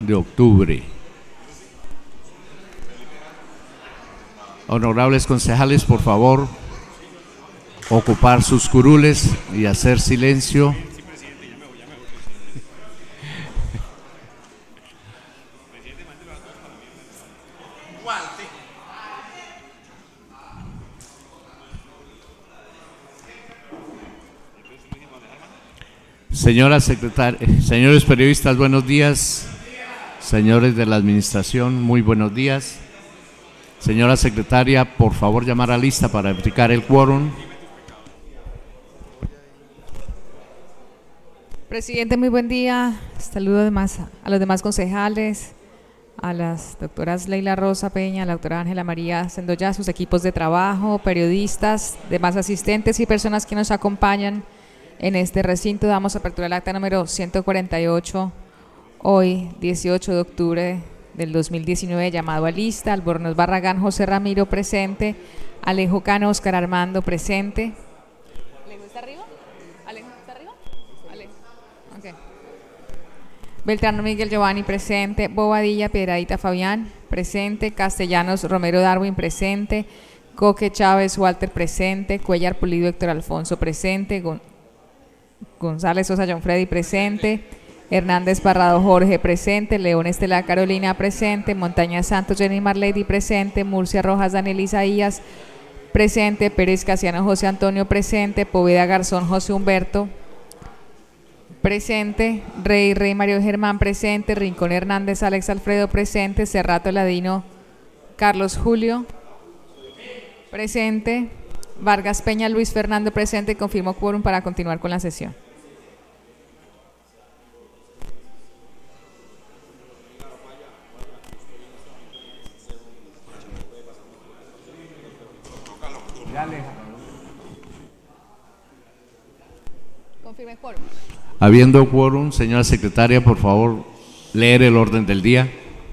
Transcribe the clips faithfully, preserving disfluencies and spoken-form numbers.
de octubre. Honorables concejales, por favor, ocupar sus curules y hacer silencio. Señora secretaria, señores periodistas, buenos días. Señores de la administración, muy buenos días. Señora secretaria, por favor, llamar a lista para verificar el quórum. Presidente, muy buen día. Saludo además a los demás concejales, a las doctoras Leila Rosa Peña, a la doctora Ángela María Sendoya, sus equipos de trabajo, periodistas, demás asistentes y personas que nos acompañan en este recinto. Damos apertura al acta número ciento cuarenta y ocho, hoy dieciocho de octubre del dos mil diecinueve, llamado a lista. Albornoz Barragán José Ramiro presente, Alejo Cano Oscar Armando presente. ¿Alejo está arriba? ¿Alejo está arriba? Alejo. Okay. Beltrán Miguel Giovanni presente, Bobadilla Piedradita Fabián presente, Castellanos Romero Darwin presente, Coque Chávez Walter presente, Cuellar Pulido Héctor Alfonso presente, Gon González Sosa John Freddy presente, Hernández Parrado Jorge presente, León Estela Carolina presente, Montaña Santos Jenny Marlady presente, Murcia Rojas Daniel Isaías presente, Pérez Casiano José Antonio presente, Poveda Garzón José Humberto presente, Rey Rey Mario Germán presente, Rincón Hernández Alex Alfredo presente, Cerrato Ladino Carlos Julio presente, Vargas Peña Luis Fernando presente. Confirmo quórum para continuar con la sesión. Confirme quórum. Habiendo quórum, señora secretaria, por favor, leer el orden del día.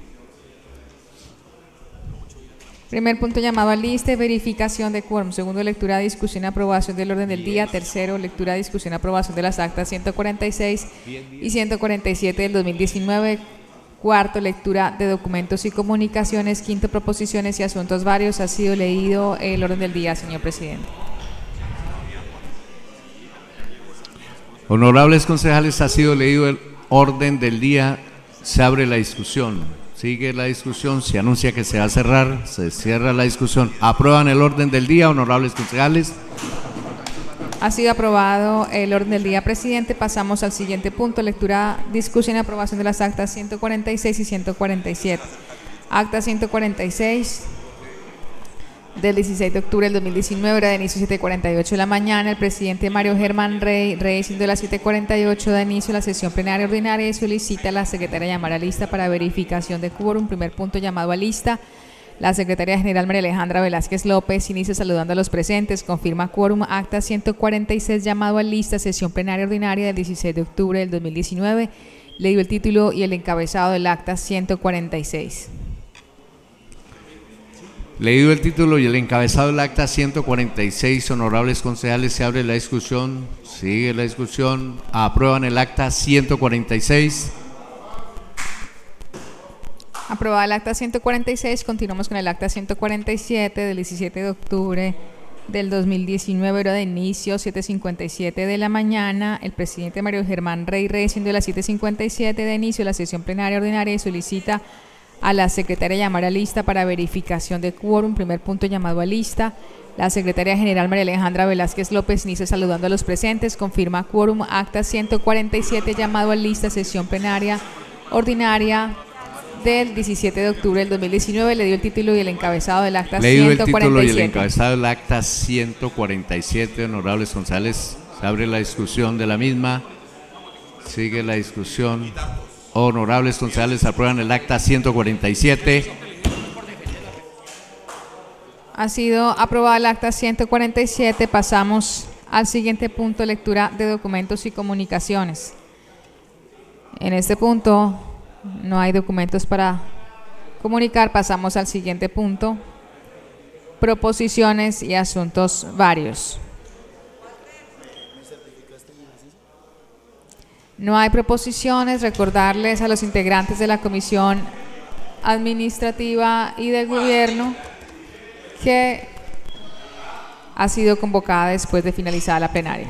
Primer punto, llamado a lista y verificación de quórum. Segundo, lectura, discusión y aprobación del orden del día. Tercero, lectura, discusión y aprobación de las actas ciento cuarenta y seis y ciento cuarenta y siete del dos mil diecinueve. Cuarto, lectura de documentos y comunicaciones. Quinto, proposiciones y asuntos varios. Ha sido leído el orden del día, señor presidente. Honorables concejales, ha sido leído el orden del día. Se abre la discusión. Sigue la discusión, se anuncia que se va a cerrar, se cierra la discusión. ¿Aprueban el orden del día, honorables concejales? Ha sido aprobado el orden del día, presidente. Pasamos al siguiente punto, lectura, discusión y aprobación de las actas ciento cuarenta y seis y ciento cuarenta y siete. Acta ciento cuarenta y seis del dieciséis de octubre del dos mil diecinueve, hora de inicio siete y cuarenta y ocho de la mañana. El presidente Mario Germán Rey, Rey, siendo las siete y cuarenta y ocho, da inicio a la sesión plenaria ordinaria y solicita a la secretaria llamar a lista para verificación de quórum. Primer punto, llamado a lista. La secretaria general María Alejandra Velázquez López inicia saludando a los presentes. Confirma quórum. Acta ciento cuarenta y seis, llamado a lista, sesión plenaria ordinaria del dieciséis de octubre del dos mil diecinueve. Le dio el título y el encabezado del acta ciento cuarenta y seis. Leído el título y el encabezado del acta ciento cuarenta y seis, honorables concejales, se abre la discusión. Sigue la discusión. ¿Aprueban el acta ciento cuarenta y seis? Aprobada el acta ciento cuarenta y seis. Continuamos con el acta ciento cuarenta y siete del diecisiete de octubre del dos mil diecinueve, hora de inicio siete y cincuenta y siete de la mañana. El presidente Mario Germán Rey Rey, siendo las siete y cincuenta y siete de inicio la sesión plenaria ordinaria, y solicita a la secretaria llamar a lista para verificación de quórum. Primer punto, llamado a lista. La secretaria general María Alejandra Velázquez López inicia saludando a los presentes. Confirma quórum. Acta ciento cuarenta y siete, llamado a lista, sesión plenaria ordinaria del diecisiete de octubre del dos mil diecinueve. Le dio el título y el encabezado del acta Leído ciento cuarenta y siete. el título y el encabezado del acta ciento cuarenta y siete, honorables concejales, se abre la discusión de la misma. Sigue la discusión. Honorables concejales, aprueban el acta ciento cuarenta y siete. Ha sido aprobada el acta ciento cuarenta y siete. Pasamos al siguiente punto, lectura de documentos y comunicaciones. En este punto no hay documentos para comunicar. Pasamos al siguiente punto, proposiciones y asuntos varios. No hay proposiciones. Recordarles a los integrantes de la Comisión Administrativa y de Gobierno que ha sido convocada después de finalizar la plenaria.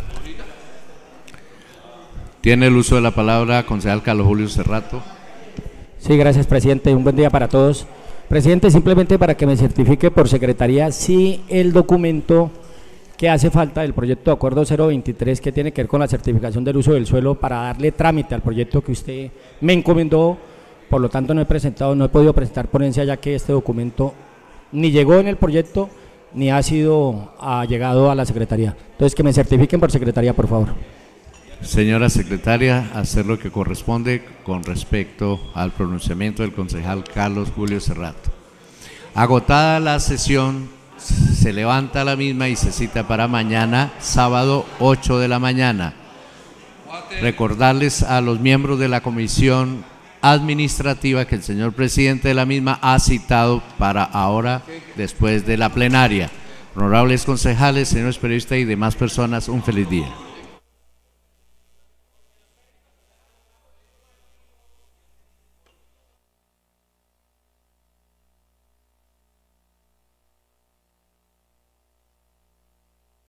Tiene el uso de la palabra concejal Carlos Julio Cerrato. Sí, gracias, presidente. Un buen día para todos. Presidente, simplemente para que me certifique por secretaría si el documento que hace falta del proyecto de acuerdo cero veintitrés, que tiene que ver con la certificación del uso del suelo para darle trámite al proyecto que usted me encomendó, por lo tanto no he presentado, no he podido presentar ponencia, ya que este documento ni llegó en el proyecto ni ha sido ha llegado a la secretaría. Entonces, que me certifiquen por secretaría, por favor. Señora secretaria, hacer lo que corresponde con respecto al pronunciamiento del concejal Carlos Julio Cerrato. Agotada la sesión, se levanta la misma y se cita para mañana, sábado, ocho de la mañana. Recordarles a los miembros de la comisión administrativa que el señor presidente de la misma ha citado para ahora, después de la plenaria. Honorables concejales, señores periodistas y demás personas, un feliz día.